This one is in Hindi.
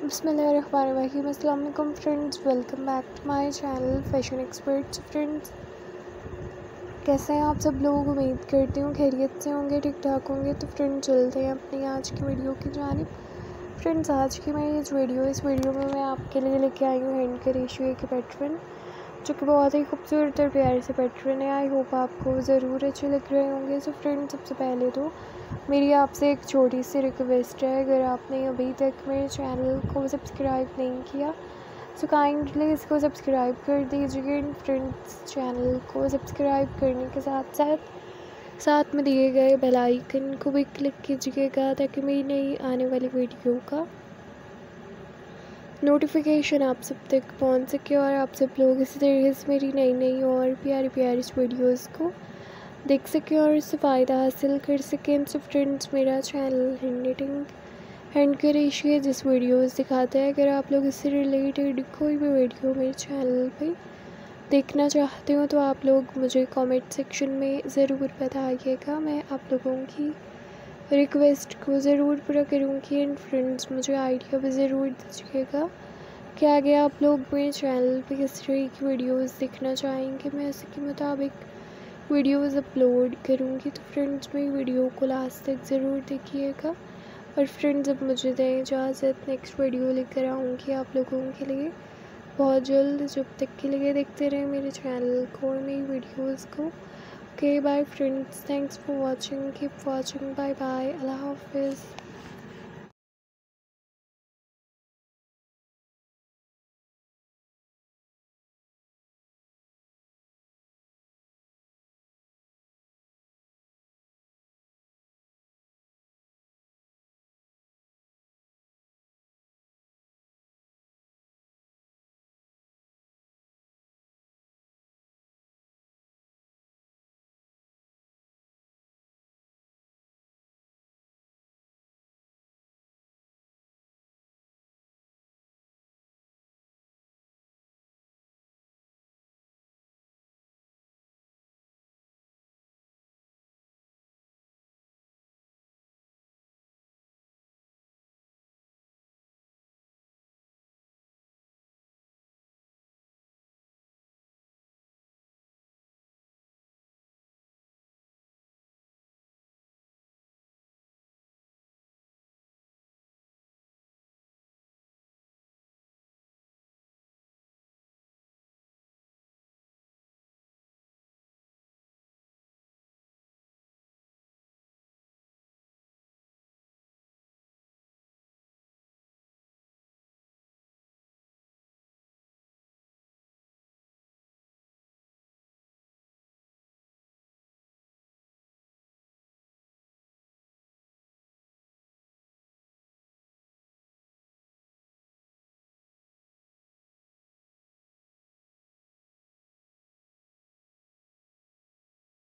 बिस्मिल्लाहिर्रहमानिर्रहीम। अस्सलाम वालेकुम friends, welcome back to my channel fashion experts. Friends, कैसे हैं आप सब लोग? उम्मीद करती हूँ खैरियत से होंगे, ठीक ठाक होंगे। तो फ्रेंड्स, चलते हैं अपनी आज की वीडियो की जानिब। फ्रेंड्स, आज की मेरी इस वीडियो में मैं आपके लिए लेके आई हूँ हैंड के रेशुए के पैटर्न, जो कि बहुत ही खूबसूरत और प्यारे से पैटर्न है। आई होप आपको ज़रूर अच्छे लग रहे होंगे। सो फ्रेंड्स, सबसे पहले तो मेरी आपसे एक छोटी सी रिक्वेस्ट है, अगर आपने अभी तक मेरे चैनल को सब्सक्राइब नहीं किया सो काइंडली इसको सब्सक्राइब कर दीजिए। फ्रेंड्स, चैनल को सब्सक्राइब करने के साथ साथ में दिए गए बेल आइकन को भी क्लिक कीजिएगा, ताकि मेरी नई आने वाली वीडियो का नोटिफिकेशन आप सब तक पहुंच सके और आप सब लोग इसी तरीके से मेरी नई और प्यारी वीडियोस को देख सकें और इससे फ़ायदा हासिल कर सकें। सो फ्रेंड्स, मेरा चैनल हैंड के रेशियो जिस वीडियोस दिखाता है, अगर आप लोग इससे रिलेटेड कोई भी वीडियो मेरे चैनल पे देखना चाहते हो तो आप लोग मुझे कमेंट सेक्शन में ज़रूर बताइएगा। मैं आप लोगों की रिक्वेस्ट को ज़रूर पूरा करूँगी। एंड फ्रेंड्स, मुझे आइडिया भी ज़रूर दीजिएगा कि आगे आप लोग मेरे चैनल पे किस तरह की वीडियोस देखना चाहेंगे, मैं उसी के मुताबिक वीडियोस अपलोड करूँगी। तो फ्रेंड्स, मेरी वीडियो को लास्ट तक ज़रूर देखिएगा। और फ्रेंड्स, अब मुझे दें इजाज़त, नेक्स्ट वीडियो लेकर आऊँगी आप लोगों के लिए बहुत जल्द। जब तक के लिए देखते रहें मेरे चैनल को और मेरी वीडियोज़ को। Okay, bye friends, thanks for watching, keep watching, bye bye, अल्लाह हाफिज़।